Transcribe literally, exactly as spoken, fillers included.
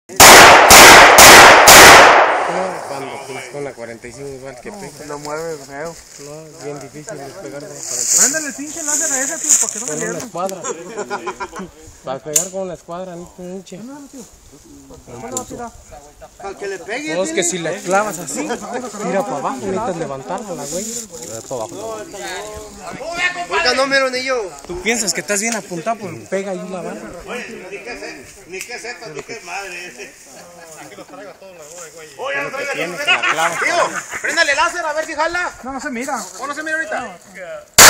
Cuando pues, con la cuarenta y cinco igual que pega. Lo mueve feo. No, es bien difícil de pegar con la cuarenta y cinco. Préndale el pinche láser a ese, tío, para que no me Con una pierda. escuadra. Para pegar con la escuadra, no te hinche. Para que le pegue. No, es que si le clavas así, tira para abajo, necesitas levantarla, la güey. Para abajo. Oiga, no, mero ni yo. Tú piensas que estás bien apuntado, pues pega ahí la bala. Ni qué es esto, ni qué madre ese. Aquí los traigo a todos los güey. Oye, lo que tienes que la clavas. Tío, préndale láser a ver si jala. No, no se mira. ¿O no se mira ahorita?